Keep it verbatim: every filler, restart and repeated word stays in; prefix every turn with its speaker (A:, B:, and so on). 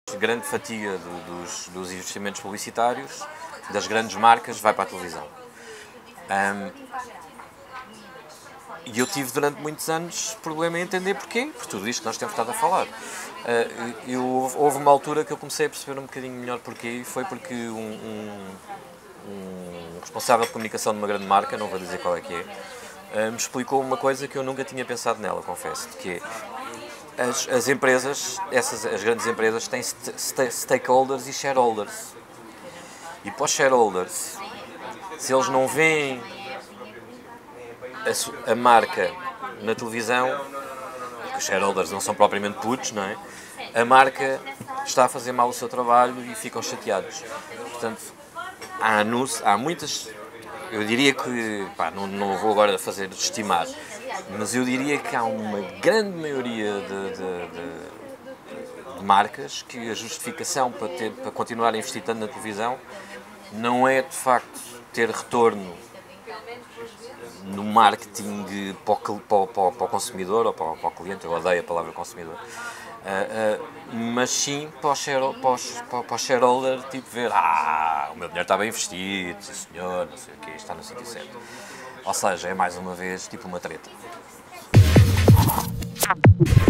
A: Grande fatia do, dos, dos investimentos publicitários, das grandes marcas, vai para a televisão. Um, e eu tive durante muitos anos problema em entender porquê, por tudo isto que nós temos estado a falar. Uh, eu, houve uma altura que eu comecei a perceber um bocadinho melhor porquê, e foi porque um, um, um responsável de comunicação de uma grande marca, não vou dizer qual é que é, uh, me explicou uma coisa que eu nunca tinha pensado nela, confesso, que é As, as empresas, essas, as grandes empresas têm st st stakeholders e shareholders. E para os shareholders, se eles não veem a, a marca na televisão, porque os shareholders não são propriamente putos, não é? A marca está a fazer mal o seu trabalho e ficam chateados. Portanto, há, há muitas, eu diria que, pá, não, não vou agora fazer estimar, mas eu diria que há uma grande maioria de, de, de, de marcas que a justificação para, ter, para continuar a investir tanto na televisão não é de facto ter retorno no marketing para o, para, para, para o consumidor ou para, para o cliente, eu odeio a palavra consumidor, uh, uh, mas sim para o, share, para, os, para, para o shareholder, tipo ver, ah, o meu dinheiro está bem investido, sim senhor, não sei o quê, está no sítio certo. Ou seja, é mais uma vez tipo uma treta.